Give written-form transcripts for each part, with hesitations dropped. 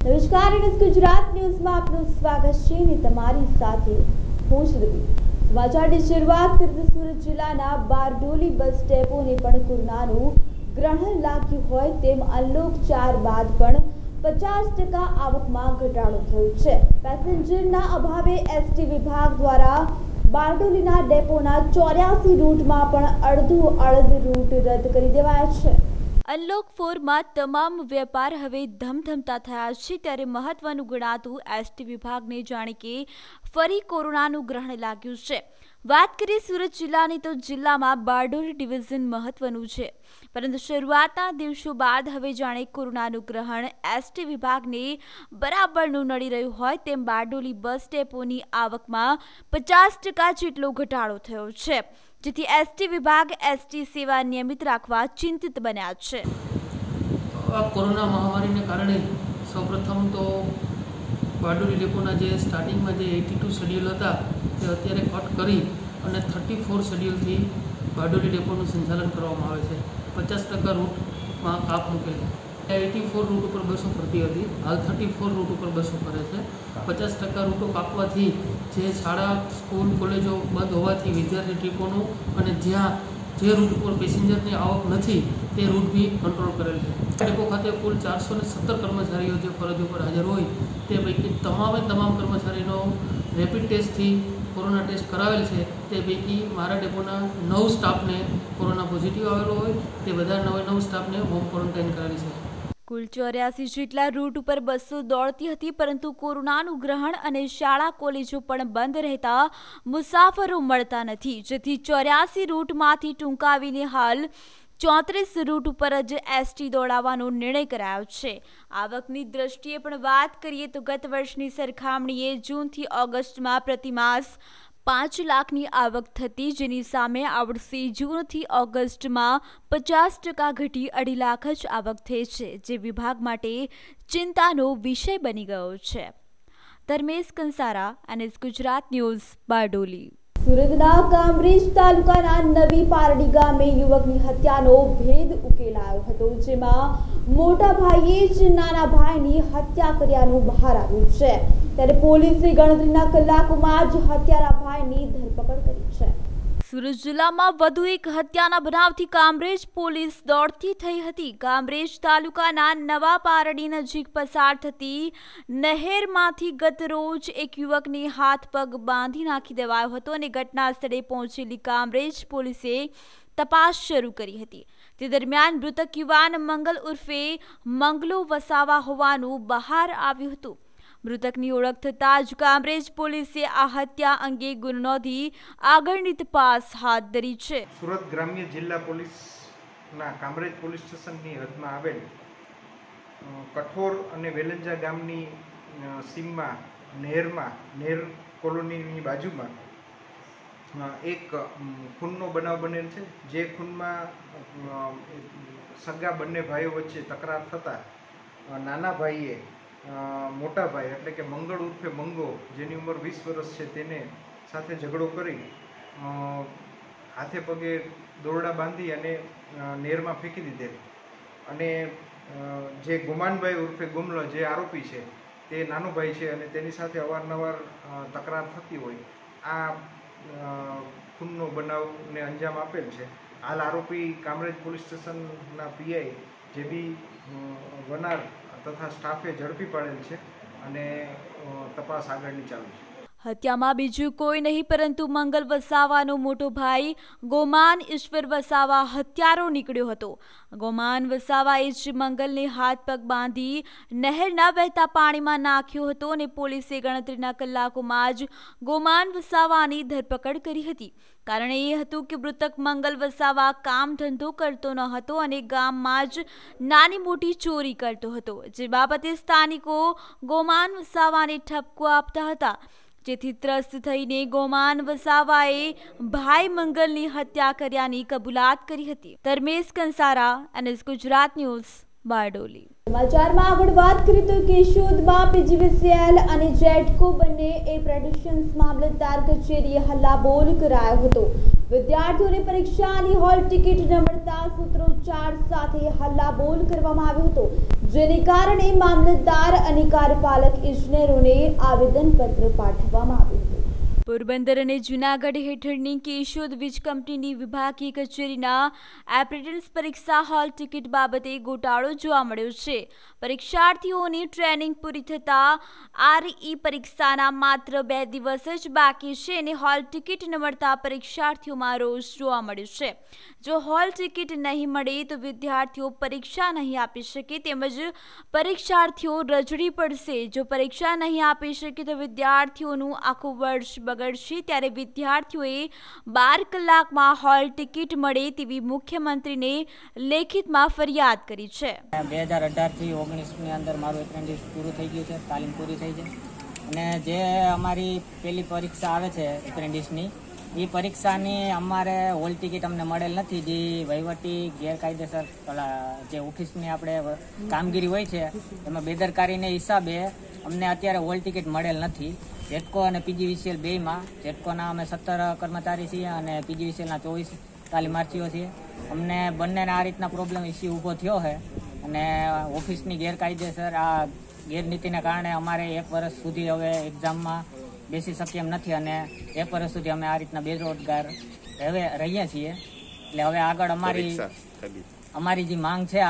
નમસ્કાર, ગુજરાત ન્યૂઝમાં આપનું સ્વાગત છે અને તમારી સાથે હું છું રવિ। સમાચારની શરૂઆત કરીએ સુરત જિલ્લાના બારડોલી બસ ડેપોને પણ કોરોનાનું ગ્રહણ લાગ્યું હોય તેમ અનલોક 4 બાદ પણ 50% આવકમાં ઘટાડો થયો છે। પેસેન્જરના અભાવે એસટી વિભાગ દ્વારા બારડોલીના ડેપોના 84 રૂટમાં પણ અડધ રૂટ રદ કરી દેવાયા છે। અનલોક 4 માં તમામ વેપાર હવે ધમધમતા થયા છે, ત્યારે મહત્વનું ગણાતું એસટી વિભાગને જાણે કે ફરી કોરોનાનું ગ્રહણ લાગ્યું છે। વાત કરીએ સુરત જિલ્લાની તો જિલ્લામાં બારડોલી ડિવિઝન મહત્વનું છે, પરંતુ શરૂઆતના દિવસો બાદ હવે જાણે કોરોનાનું ગ્રહણ એસટી વિભાગને બરાબરનું નડી રહ્યું હોય તેમ બારડોલી બસ ડેપોની આવકમાં 50% જેટલો ઘટાડો થયો છે, જેથી એસટી વિભાગ એસટી સેવા નિયમિત રાખવા ચિંતિત બન્યા છે। કોરોના મહામારીને કારણે સૌપ્રથમ તો બારડોલી ડેપોના જે સ્ટાર્ટિંગમાં જે 82 શેડ્યુલ હતા તે અત્યારે કટ કરી અને 34 શેડ્યુલથી બારડોલી ડેપોનું સંચાલન કરવામાં આવે છે। 50% રૂટમાં કાપ મૂકેલ છે। 84 રૂટ ઉપર બસો ફરતી હતી, હાલ 34 રૂટ ઉપર બસો ફરે છે। 50% રૂટો કાપવાથી જે શાળા સ્કૂલ કોલેજો બંધ હોવાથી વિદ્યાર્થી ટ્રીપોનું અને જ્યાં જે રૂટ ઉપર પેસેન્જરની આવક નથી તે રૂટ બી કંટ્રોલ કરેલ છે। ડેપો ખાતે કુલ 417 કર્મચારીઓ જે ફરજ ઉપર હાજર હોય તે પૈકી તમામ કર્મચારીનો રેપિડ ટેસ્ટથી કોરોના ટેસ્ટ કરાવેલ છે। તે પૈકી મારા ડેપોના 9 સ્ટાફને કોરોના પોઝિટિવ આવેલો હોય તે બધા 9 સ્ટાફને હોમ ક્વોરન્ટાઇન કરેલ છે। કુલ 84 જેટલા રૂટ ઉપર બસો દોડતી હતી, પરંતુ કોરોનાનું ગ્રહણ અને શાળા કોલેજો પણ બંધ રહેતા મુસાફરો મળતા નથી, જેથી 84 રૂટમાંથી ટૂંકાવીને હાલ 34 રૂટ ઉપર જ એસટી દોડાવવાનો નિર્ણય કરાયો છે। આવકની દ્રષ્ટિએ પણ વાત કરીએ તો ગત વર્ષની સરખામણીએ જૂનથી ઓગસ્ટમાં પ્રતિમાસ 5 લાખની આવક થતી, જેની સામે આ વર્ષે જૂનથી ઓગસ્ટમાં 50% ઘટી 2.5 લાખ જ આવક થઈ છે, જે વિભાગ માટે ચિંતાનો વિષય બની ગયો છે। Dharmesh Kansara, NS Gujarat news, Bardoli. સુરતના કામરેજ તાલુકાના નવી પારડી ગામે યુવકની હત્યાનો ભેદ ઉકેલાયો હતો, જેમાં મોટા ભાઈએ જ નાના ભાઈની હત્યા કર્યાનું બહાર આવ્યું છે, ત્યારે પોલીસે ગણતરીના કલાકોમાં જ હત્યારા ભાઈની ધરપકડ કરી છે। સુરત જિલ્લામાં વધુ એક હત્યાના બનાવથી કામરેજ પોલીસ દોડતી થઈ હતી। કામરેજ તાલુકાના નવા પારડી નજીક પસાર થતી નહેરમાંથી ગત રોજ એક યુવકને હાથ પગ બાંધી નાખી દેવાયો હતો અને ઘટના સ્થળે પહોંચેલી કામરેજ પોલીસે તપાસ શરૂ કરી હતી। તે દરમિયાન મૃતક યુવાન મંગલ ઉર્ફે મંગલો વસાવા હોવાનું બહાર આવ્યું હતું। મૃતકની ઓળખ થતાં જ કામરેજ પોલીસે આ હત્યા અંગે ગુનો નોંધી આગળની તપાસ હાથ ધરી છે। સુરત ગ્રામ્ય જિલ્લા પોલીસના કામરેજ પોલીસ સ્ટેશનની હદમાં આવેલ કઠોર અને વેલંજા ગામની સીમમાં નહેર કોલોનીની બાજુમાં એક ખૂનનો બનાવ બનેલ છે, જે ખૂનમાં સગા બંને ભાઈઓ વચ્ચે તકરાર થતાં નાના ભાઈએ મોટા ભાઈ એટલે કે મંગળ ઉર્ફે મંગો, જેની ઉંમર 20 વર્ષ છે, તેને સાથે ઝઘડો કરી હાથે પગે દોરડા બાંધી અને નહેરમાં ફેંકી દીધેલ અને જે ગુમાનભાઈ ઉર્ફે ગુમલો જે આરોપી છે તે નાનો ભાઈ છે અને તેની સાથે અવારનવાર તકરાર થતી હોય આ ખૂનનો બનાવને અંજામ આપેલ છે। હાલ આરોપી કામરેજ પોલીસ સ્ટેશનના પીઆઈ જેબી વનાર તથા સ્ટાફે ઝડપી પાડેલ છે અને તપાસ આગળની ચાલુ છે। હત્યામાં બીજું કોઈ નહીં પરંતુ મંગલ વસાવાનો મોટો ભાઈ ગોમાન ઈશ્વર વસાવા હત્યારો નીકળ્યો હતો। ગોમાન વસાવાએ જ મંગલને હાથ પગ બાંધી નહેરના વહેતા પાણીમાં નાખ્યો હતો અને પોલીસે ગણતરીના કલાકોમાં જ ગોમાન વસાવાની ધરપકડ કરી હતી। કારણ એ હતું કે મૃતક મંગલ વસાવા કામ ધંધો કરતો ન હતો અને ગામમાં જ નાની મોટી ચોરી કરતો હતો, જે બાબતે સ્થાનિકો ગોમાન વસાવાને ઠપકો આપતા હતા, જેથી ત્રસ્ત થઈને ગોમાન વસાવાએ ભાઈ મંગલની હત્યા કર્યાની કબૂલાત કરી હતી। Dharmesh Kansara, NS Gujarat news, Bardoli. સમાચારમાં આગળ વાત કરીએ તો કેશોદમાં પીજીવીસીએલ અને જેટકો બંને એપ્રેન્ટિસશીપ મામલતદાર કચેરીએ હલ્લાબોલ કરાયો હતો। વિદ્યાર્થીઓને પરીક્ષાની હોલ ટિકિટ ન મળતા સૂત્રોચ્ચાર સાથે હલ્લાબોલ કરવામાં આવ્યો હતો, જેને કારણે મામલતદાર અને કાર્યપાલક ઇજનેરોને આવેદનપત્ર પાઠવવામાં આવ્યું હતું। પોરબંદર અને જૂનાગઢ હેઠળની કેશોદ વીજ કંપનીની વિભાગીય કચેરીના એપ્રેન્ટિસ પરીક્ષા હોલ ટિકિટ બાબતે ગોટાળો જોવા મળ્યો છે। પરીક્ષાર્થીઓની ટ્રેનિંગ પૂરી થતાં આરઈ પરીક્ષાના માત્ર 2 દિવસ જ બાકી છે અને હોલ ટિકિટ ન મળતા પરીક્ષાર્થીઓમાં રોષ જોવા મળ્યો છે। જો હોલ ટિકિટ નહીં મળે તો વિદ્યાર્થીઓ પરીક્ષા નહીં આપી શકે તેમજ પરીક્ષાર્થીઓ રજડી પડશે। જો પરીક્ષા નહીં આપી શકે તો વિદ્યાર્થીઓનું આખું વર્ષ બગડશે। ત્યારે વિદ્યાર્થીઓએ 12 કલાકમાં હોલ ટિકિટ મળે તેવી મુખ્યમંત્રીને લેખિતમાં ફરિયાદ કરી છે। 2018 થી 19ની અંદર મારું એપ્રેન્ટિસ પૂરું થઈ ગયું છે, તાલીમ પૂરી થઈ છે અને જે અમારી પહેલી પરીક્ષા આવે છે એપ્રેન્ટિસની, એ પરીક્ષાની અમારે હોલ ટિકિટ અમને મળેલ નથી। જે વહીવટી ગેરકાયદેસર જે ઓફિસની આપણે કામગીરી હોય છે એમાં બેદરકારીને હિસાબે અમને અત્યારે હોલ ટિકિટ મળેલ નથી। જેટકો અને પીજીવીસીએલ બેયમાં, જેટકોના અમે 17 કર્મચારી છીએ અને પીજીવીસીએલના 24 તાલીમાર્થીઓ છીએ। અમને બંનેને આ રીતના પ્રોબ્લેમ ઇસ્યુ ઊભો થયો છે અને ઓફિસની ગેરકાયદેસર આ ગેરનીતિને કારણે અમારે 1 વર્ષ સુધી હવે એક્ઝામમાં બેસી શકીએ એમ નથી અને 1 વર્ષ સુધી અમે આ રીતના બેરોજગાર હવે રહીએ છીએ। એટલે હવે આગળ અમારી જે માંગ છે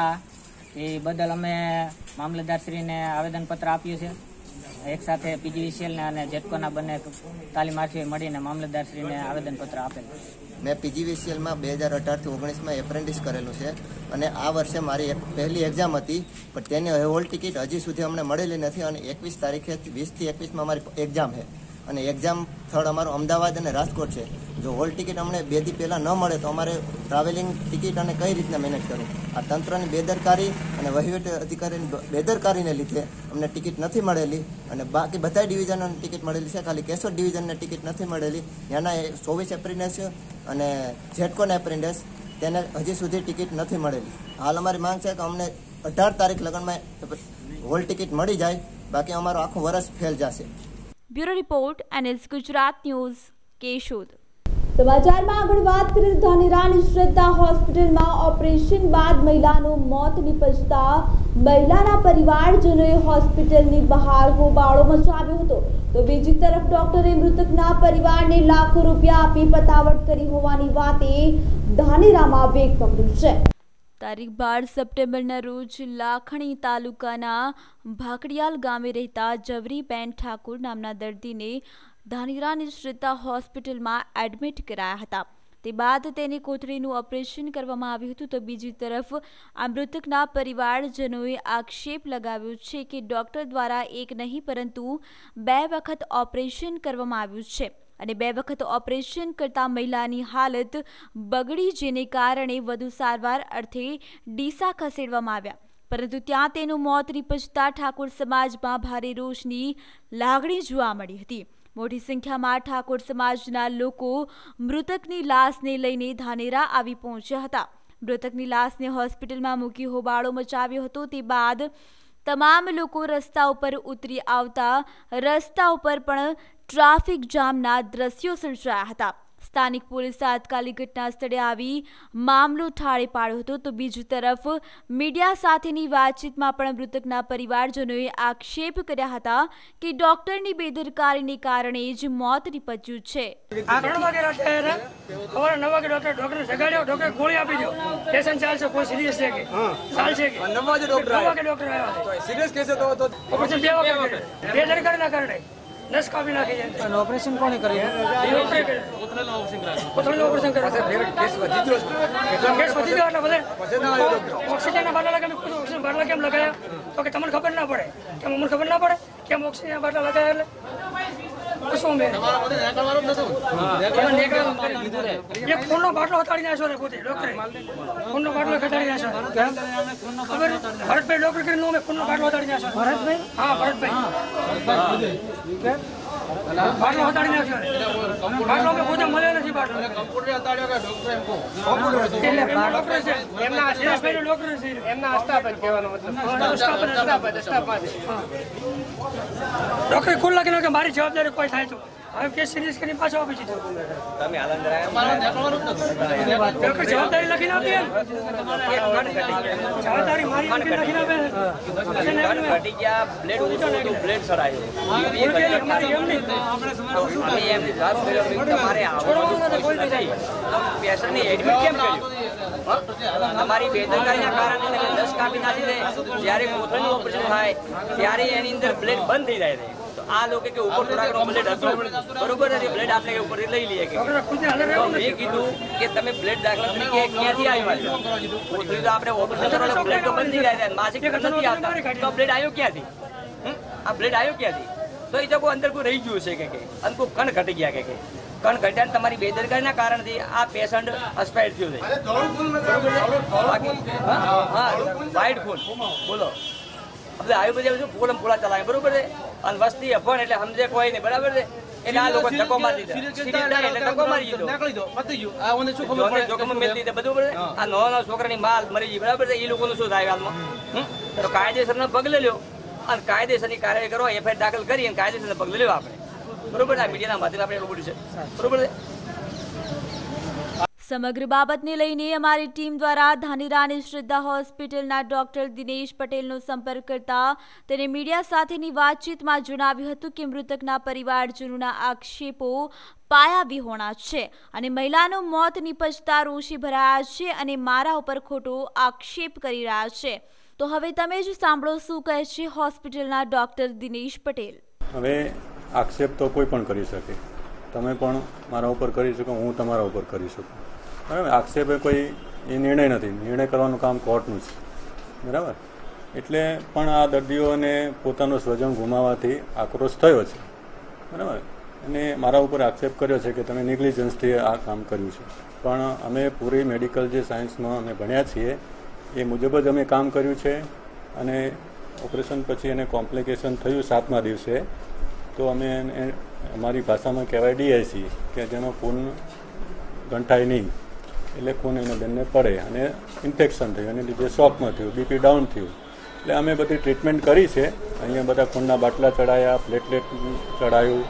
એ બદલ અમે મામલતદારશ્રીને આવેદનપત્ર આપ્યું છે। એક સાથે પીજીવીસીએલને અને જેટકોના બંને તાલીમાર્થીઓએ મળીને મામલતદારશ્રીને આવેદનપત્ર આપેલું છે। મેં પીજીવીસીએલમાં 2018 થી 19માં એપ્રેન્ટિસ કરેલું છે અને આ વર્ષે મારી પહેલી એક્ઝામ હતી, પણ તેની હોલ ટિકિટ હજી સુધી અમને મળેલી નથી અને 21 તારીખે 20 થી 21માં અમારી એક્ઝામ છે અને એક્ઝામ સ્થળ અમારું અમદાવાદ અને રાજકોટ છે। જો હોલ ટિકિટ અમને 2 દી પહેલાં ન મળે તો અમારે ટ્રાવેલિંગ ટિકિટ અને કઈ રીતના મેનેજ કરવું? આ તંત્રની બેદરકારી અને વહીવટી અધિકારીની બેદરકારીને લીધે અમને ટિકિટ નથી મળેલી અને બાકી બધા ડિવિઝનોની ટિકિટ મળેલી છે, ખાલી કેશોદ ડિવિઝનને ટિકિટ નથી મળેલી। ત્યાંના 24 એપ્રેન્ટિસ અને જેટકોના એપ્રેન્ટિસ તેને હજી સુધી ટિકિટ નથી મળેલી। હાલ અમારી માંગ છે કે અમને 18 તારીખ લગનમાં હોલ ટિકિટ મળી જાય, બાકી અમારો આખું વર્ષ ફેલ જશે। Bureau report NS Gujarat news Keshod. સમાચારમાં આગળ વાત કરીએ તો ધાનેરાની શ્રદ્ધા હોસ્પિટલમાં ઓપરેશન બાદ મહિલાનું મોત નિપજતા મહિલાના પરિવારજનોએ હોસ્પિટલની બહાર હોબાળો મચાવ્યો હતો, તો બીજી તરફ ડોક્ટરે મૃતકના પરિવારને લાખો રૂપિયા આપી પતાવટ કરી હોવાની વાતે ધાનેરામાં વેગ પકડ્યું છે। તારીખ 12 સપ્ટેમ્બરના રોજ લાખણી તાલુકાના ભાકડિયાલ ગામે રહેતા જવરીબેન ઠાકુર નામના દર્દીને ધાનેરાની શ્રદ્ધા હોસ્પિટલમાં એડમિટ કરાયા હતા। તે બાદ તેની કોથળીનું ઓપરેશન કરવામાં આવ્યું હતું, તો બીજી તરફ આ મૃતકના પરિવારજનોએ આક્ષેપ લગાવ્યો છે કે ડોક્ટર દ્વારા એક નહીં પરંતુ 2 વખત ઓપરેશન કરવામાં આવ્યું છે અને 2 વખત ઓપરેશન કરતા મહિલાની હાલત બગડી, જેને કારણે વધુ સારવાર અર્થે ડીસા ખસેડવામાં આવ્યા, પરંતુ ત્યાં તેનું મોત નિપજતા ઠાકોર સમાજમાં ભારે રોષની લાગણી જોવા મળી હતી। મોટી સંખ્યામાં ઠાકોર સમાજના લોકો મૃતકની લાશને લઈને ધાનેરા આવી પહોંચ્યા હતા। મૃતકની લાશને હોસ્પિટલમાં મૂકી હોબાળો મચાવ્યો હતો। તે બાદ તમામ લોકો રસ્તા ઉપર ઉતરી આવતા રસ્તા ઉપર પણ ટ્રાફિક જામના દ્રશ્યો સર્જાયા હતા। સ્થાનિક પોલીસ તાત્કાલિક ઘટના સ્થળે આવી મામલો ઠાળે પાડ્યો હતો, તો બીજી તરફ મીડિયા સાથેની વાતચીતમાં પણ મૃતકના પરિવારજનોએ આક્ષેપ કર્યા હતા કે ડોક્ટરની બેદરકારીને કારણે જ મોત નિપજ્યું છે। 9 વાગે ડોક્ટર જગાડ્યો, ડોક્ટર ગોળી આપી દો, પેશન્ટ ચાલશે, કોઈ સિરિયસ છે કે ચાલશે કે 9 વાગે ડોક્ટર આવ્યા, સિરિયસ કેસ હતો તો ઓપરેશન 2 વખત બેદરકારીના કારણે નસ કાપી નાખી જાય। ઓપરેશન કોણે કર્યું? કોથળીનું ઓપરેશન કર્યું। કેસ વધી ગયો એટલે બધે ઓક્સિજનના બાટલા લગાવી, ઓક્સિજન બાટલા કેમ લગાયા તો કે તમને ખબર ના પડે, કેમ અમને ખબર ના પડે કેમ ઓક્સિજન બાટલા લગાયા એટલે શું મેં એક ફોનનો બાટલો હટાડી નાખ્યો રે પોતે ડોક્ટરે, ફોનનો બાટલો હટાડી નાખ્યો। ખબર ભરતભાઈ ડોક્ટર કરીને ફોનનો બાટલો હટાડી નાખ્યો। ભરતભાઈ? હા, ભરતભાઈ। બાટલો હટાડી નાખ્યો બાટલો અમે પોતે મળ્યો નથી બાટલો કમ્પ્યુટર હટાડ્યો કે ડોક્ટર એમ કહું એટલે ડોક્ટર છે એમના ડોક્ટર છે એમના સ્ટાફ કહેવાનો મતલબ ડોક્ટર ખુલ્લા લાગી નાખે મારી જવાબદારી કોઈ થાય તો હવે કેસ સિરિયસ કરીને પાછો આપી દીધો ડોક્ટર જવાબદારી લખીને આપી જવાબદારી મારી લખીને આપે તમારી બેદરકારીના કારણે 10 કાપી નાખી દે જ્યારે કોથળીનું ઓપરેશન થાય ત્યારે એની અંદર બ્લેડ બંધ થઈ જાય છે તો આ લોકો કે ઉપર થોડાક બ્લેડ હતો બરોબર નથી બ્લેડ આપણે કે ઉપર લઈ લઈએ કે મેં કીધું કે તમે બ્લેડ દાખલા તરીકે ક્યાંથી આવ્યા કોથળી તો આપણે ઓપરેશન કરવાનો બ્લેડ તો બંધ થઈ જાય છે માસિક નથી આવતા તો બ્લેડ આવ્યો ક્યાંથી આ બ્લેડ આવ્યો ક્યાંથી તો એ તો અંદર કોઈ રહી ગયું છે કે અંકો કણ ઘટી ગયા કે કણ ઘટ્યા તમારી બેદરકારીના કારણથી આ પેશન્ટ એક્સપાયર થયો છે હા વાઇટ ખૂન બોલો આપણે આવ્યું પછી પોલમ પોલા ચલાવે બરોબર છે અને વસ્તી અફણ એટલે સમજે કોઈ નહીં બરાબર છે એટલે આ લોકો ધક્કો મારી દીધો એટલે ધક્કો મારી દીધો જોખમ મેળવી દીધા બધું આ નાના છોકરાની માલ મરી ગઈ બરાબર છે એ લોકોનું શું થાય હાલમાં તો કાયદેસરના પગલે લ્યો અને કાયદેસરની કાર્યવાહી કરો એફઆઈઆર દાખલ કરી અને કાયદેસરના પગલે લ્યો આપણે બરોબર આ મીડિયાના માધ્યમથી આપણે એવું બધું છે બરોબર છે સમગ્ર બાબતને લઈને અમારી ટીમ દ્વારા ધાનેરાની શ્રદ્ધા હોસ્પિટલના ડોક્ટર દિનેશ પટેલનો સંપર્ક કરતા તેને મીડિયા સાથેની વાતચીતમાં જણાવ્યું હતું કે મૃતકના પરિવારજનોના આક્ષેપો પાયા વિહોણા છે અને મહિલાનું મોત નિપજતા રોષી ભરાયા છે અને મારા ઉપર ખોટો આક્ષેપ કરી રહ્યા છે તો હવે તમે જ સાંભળો શું કહે છે હોસ્પિટલના ડોક્ટર દિનેશ પટેલ. હવે આક્ષેપ તો કોઈ પણ કરી શકે, તમે પણ મારા ઉપર કરી શકો, હું તમારા ઉપર કરી શકું, બરાબર. આક્ષેપ એ કોઈ એ નિર્ણય નથી, નિર્ણય કરવાનું કામ કોર્ટનું છે, બરાબર. એટલે પણ આ દર્દીઓને પોતાનું સ્વજન ગુમાવવાથી આક્રોશ થયો છે, બરાબર. અને મારા ઉપર આક્ષેપ કર્યો છે કે તમે નેગ્લિજન્સથી આ કામ કર્યું છે, પણ અમે પૂરી મેડિકલ જે સાયન્સમાં અમે ભણ્યા છીએ એ મુજબ જ અમે કામ કર્યું છે. અને ઓપરેશન પછી એને કોમ્પ્લિકેશન થયું 7મા દિવસે, તો અમે અમારી ભાષામાં કહેવાય DIC, કે જેનો ખૂન ગંઠાય નહીં, એટલે ખૂન એને બેનને પડે અને ઇન્ફેક્શન થયું, એને લીધે શોકમાં થયું, BP ડાઉન થયું. એટલે અમે બધી ટ્રીટમેન્ટ કરી છે. અહીંયા બધા ખૂનના બાટલા ચડાયા, પ્લેટલેટ ચડાયું,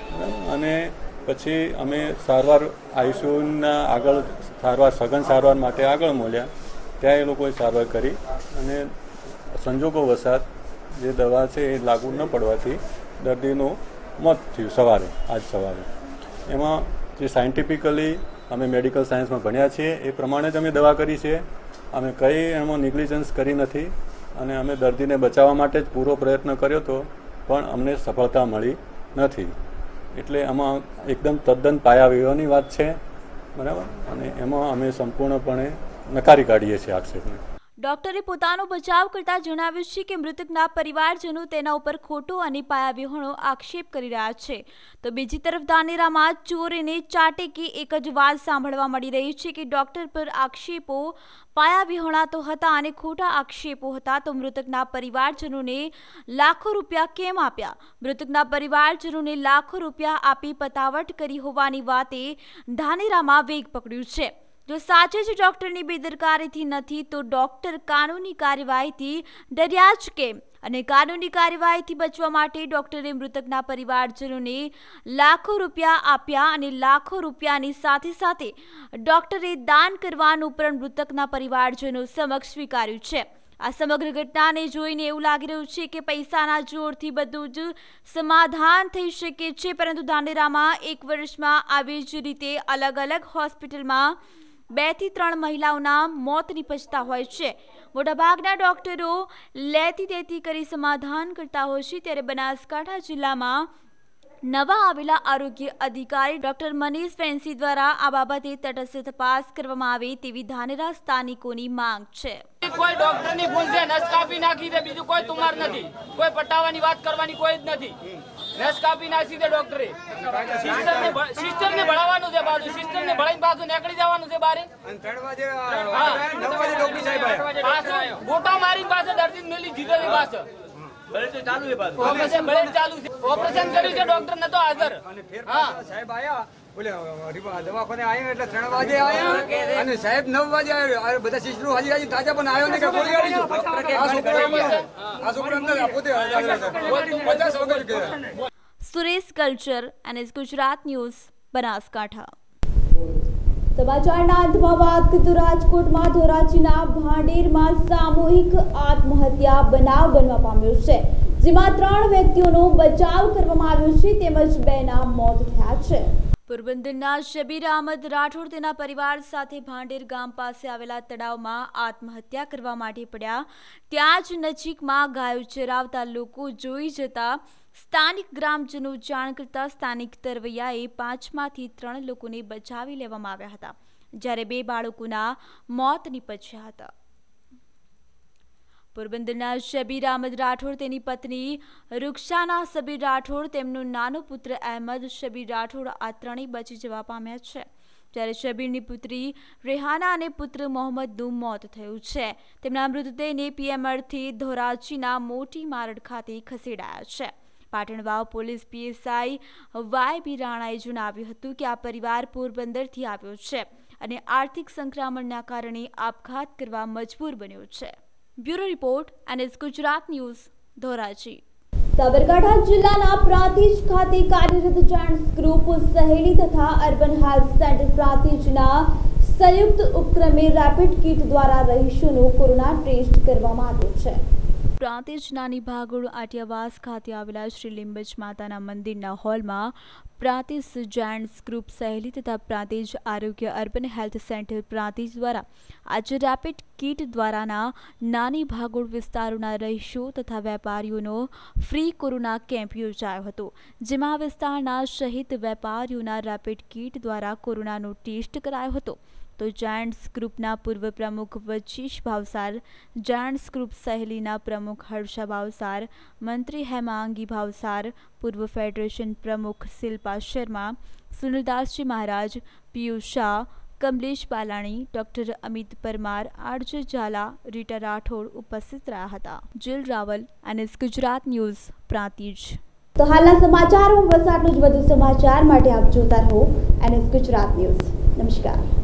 અને પછી અમે સારવાર ICUના આગળ સઘન સારવાર માટે આગળ મળ્યા. ત્યાં એ લોકોએ સારવાર કરી અને સંજોગો વસાત જે દવા છે એ લાગુ ન પડવાથી દર્દીનું મોત થયું આજ સવારે. એમાં જે સાયન્ટિફિકલી અમે મેડિકલ સાયન્સમાં ભણ્યા છીએ એ પ્રમાણે જ અમે દવા કરી છે. અમે કંઈ એમાં નેગ્લિજન્સ કરી નથી અને અમે દર્દીને બચાવવા માટે જ પૂરો પ્રયત્ન કર્યો હતો, પણ અમને સફળતા મળી નથી. એટલે આમાં એકદમ તદ્દન પાયાવિહોણી વાત છે, બરાબર. અને એમાં અમે સંપૂર્ણપણે નકારી કાઢીએ છીએ આક્ષેપને. ડોક્ટરે પોતાનો બચાવ કરતા જણાવ્યું છે કે મૃતકના પરિવારજનો તેના ઉપર ખોટો અને પાયાવિહોણો આક્ષેપ કરી રહ્યા છે. તો બીજી તરફ ધાનેરામાં ચોરીને ચાટે કે એક જ વાત સાંભળવા મળી રહી છે કે ડોક્ટર પર આક્ષેપો પાયાવિહોણા તો હતા અને ખોટા આક્ષેપો હતા, તો મૃતકના પરિવારજનોને લાખો રૂપિયા કેમ આપ્યા? મૃતકના પરિવારજનોને લાખો રૂપિયા આપી પતાવટ કરી હોવાની વાતે ધાનેરામાં વેગ પકડ્યું છે. જો સાચે જ ડોક્ટરની બેદરકારીથી નથી તો ડોક્ટર કાનૂની કાર્યવાહીથી ડર્યા જ કેમ? અને કાનૂની કાર્યવાહીથી બચવા માટે ડોક્ટરે મૃતકના પરિવારજનોને લાખો રૂપિયા આપ્યા અને લાખો રૂપિયાની સાથે સાથે ડોક્ટરે દાન કરવાનું પણ મૃતકના પરિવારજનો સમક્ષ સ્વીકાર્યું છે. આ સમગ્ર ઘટનાને જોઈને એવું લાગી રહ્યું છે કે પૈસાના જોરથી બધું જ સમાધાન થઈ શકે છે, પરંતુ ધાનેરામાં 1 વર્ષમાં આવી જ રીતે અલગ અલગ હોસ્પિટલમાં 2 થી 3 મહિલાઓના મોત નિપજતા હોય છે. મોટાભાગના ડોક્ટરો લેતી દેતી કરી સમાધાન કરતા હોય છે, ત્યારે બનાસકાંઠા જિલ્લામાં નવા આવેલા આરોગ્ય અધિકારી ડોક્ટર મનીષ ફેન્સી દ્વારા આ બાબતે તટસ્થ તપાસ કરવામાં આવે તેવી ધાનેરા સ્થાનિકોની માંગ છે. કોઈ ડોક્ટરની ભૂલ છે, નસ કાપી નાખી છે, બીજું કોઈ તુમાર નથી, કોઈ પટાવાની વાત કરવાની કોઈ જ નથી. નસ કાપી નાખી છે ડોક્ટરે, સિસ્ટરને ભણાવવાનું છે, બાજુ સિસ્ટરને ભણાવીને પાછું નીકળી જવાનું છે બારે. ગોટા મારીને પાછળ દર્દી મેલી જીધો છે પાછળ. બ્લેડ તો ચાલુ છે પાછું ઓપરેશન બ્લેડ ચાલુ છે ઓપરેશન કર્યું છે ડોક્ટર નતો હાજર હા સાહેબ આયા બોલે દવાખાને આવ્યા એટલે 3 વાગે આવ્યા અને સાહેબ 9 વાગે આવ્યો બધા સિસ્ટરો હાજી તાજા પણ આવ્યો ને કે બોલી આવી આ છોકરો અંદર પોતે 50 વગર કે સુરેશ કલ્ચર અને ગુજરાત ન્યૂઝ બનાસકાંઠા। સમાચારના અંતમાં વાત કરીએ રાજકોટમાં ધોરાજીના ભાંડેરમાં સામૂહિક આત્મહત્યા બનાવ બનવા પામ્યો છે, જેમાં 3 વ્યક્તિઓનો બચાવ કરવામાં આવ્યો છે તેમજ 2ના મોત થયા છે। પોરબંદરના શબીર અહમદ રાઠોડ તેના પરિવાર સાથે ભાંડેર ગામ પાસે આવેલા તળાવમાં આત્મહત્યા કરવા માટે પડ્યા। ત્યાં જ નજીકમાં ગાયો ચરાવતા લોકો જોઈ જતા સ્થાનિક ગ્રામજનો જાણ કરતા સ્થાનિક તરવૈયાએ 5માંથી 3 લોકોને બચાવી લેવામાં આવ્યા હતા, જ્યારે 2 બાળકોના મોત નીપજ્યા હતા। પોરબંદરના શબીર અહમદ રાઠોડ, તેની પત્ની રૂક્ષાના શબીર રાઠોડ, તેમનો નાનો પુત્ર અહેમદ શબીર રાઠોડ આ ત્રણેય બચી જવા પામ્યા છે, જ્યારે શબીરની પુત્રી રેહાના અને પુત્ર મોહમ્મદનું મોત થયું છે। તેમના મૃતદેહને પીએમઆરથી ધોરાજીના મોટી મારડ ખાતે ખસેડાયા છે। Patanvav police PSI YB. રાણાએ જણાવ્યું હતું કે આ પરિવાર પોરબંદરથી આવ્યો છે અને આર્થિક સંક્રમણના કારણે આપઘાત કરવા મજબૂર બન્યો છે। Bureau report NS Gujarat news, Dhoraji. Sabarkantha જિલ્લાના પ્રાંતિજ ખાતે કાર્યરત જેન્ટ્સ ગ્રુપ સહેલી તથા અર્બન હેલ્થ સેન્ટર પ્રાંતિજના સંયુક્ત ઉપક્રમે રેપિડ કિટ દ્વારા રહીશોનો કોરોના ટેસ્ટ કરવામાં આવ્યો છે। પ્રાંતિજ નાની ભાગોળ આટિયાવાસ ખાતે આવેલા શ્રી લીંબજ માતાના મંદિરના હોલમાં પ્રાંતિજ જેન્ટ્સ ગ્રુપ સહેલી તથા પ્રાંતિજ આરોગ્ય અર્બન હેલ્થ સેન્ટર પ્રાંતિજ દ્વારા આજે રેપિડ કિટ દ્વારાના નાની ભાગોળ વિસ્તારોના રહીશો તથા વેપારીઓનો ફ્રી કોરોના કેમ્પ યોજાયો હતો, જેમાં વિસ્તારના શહીદ વેપારીઓના રેપિડ કિટ દ્વારા કોરોનાનો ટેસ્ટ કરાયો હતો। તો જેન્ટ્સ ગ્રુપના પૂર્વ પ્રમુખ વજીશ ભાવસાર, જેન્ટ્સ ગ્રુપ સહેલીના પ્રમુખ હર્ષા ભાવસાર, મંત્રી હેમાંગી ભાવસાર, પૂર્વ ફેડરેશન પ્રમુખ શિલ્પા શર્મા, સુનિલદાસજી મહારાજ, પિયુષ શાહ, કમલેશ બાલાણી, ડોક્ટર અમિત પરમાર, આરજે ઝાલા, રીટા રાઠોડ ઉપસ્થિત રહ્યા હતા। Jil Raval, NS Gujarat news, Prantij. તો હાલના સમાચારોમાં બસ આટલું જ। વધુ સમાચાર માટે આપ જોતા રહો એનએસ ગુજરાત ન્યૂઝ। નમસ્કાર।